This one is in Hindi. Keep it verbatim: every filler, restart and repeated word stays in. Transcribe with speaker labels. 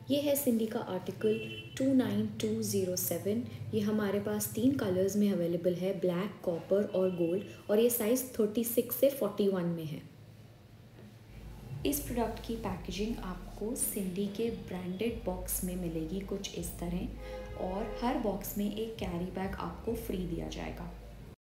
Speaker 1: ये है सिंडी का article two nine two zero seven. ये हमारे पास तीन कलर्स में अवेलेबल है, ब्लैक, कॉपर और गोल्ड, और ये साइज़ थर्टी सिक्स से फोर्टी वन में है। इस प्रोडक्ट की पैकेजिंग आपको सिंडी के ब्रांडेड बॉक्स में मिलेगी कुछ इस तरह, और हर बॉक्स में एक कैरी बैग आपको फ्री दिया जाएगा।